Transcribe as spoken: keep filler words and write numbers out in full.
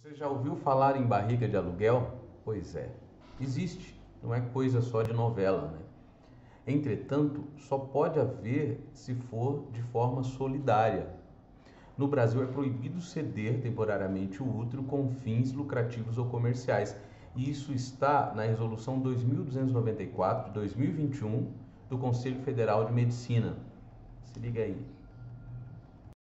Você já ouviu falar em barriga de aluguel? Pois é, existe, não é coisa só de novela, né? Entretanto, só pode haver se for de forma solidária. No Brasil é proibido ceder temporariamente o útero com fins lucrativos ou comerciais. E isso está na Resolução dois mil duzentos e noventa e quatro de dois mil e vinte e um do Conselho Federal de Medicina. Se liga aí.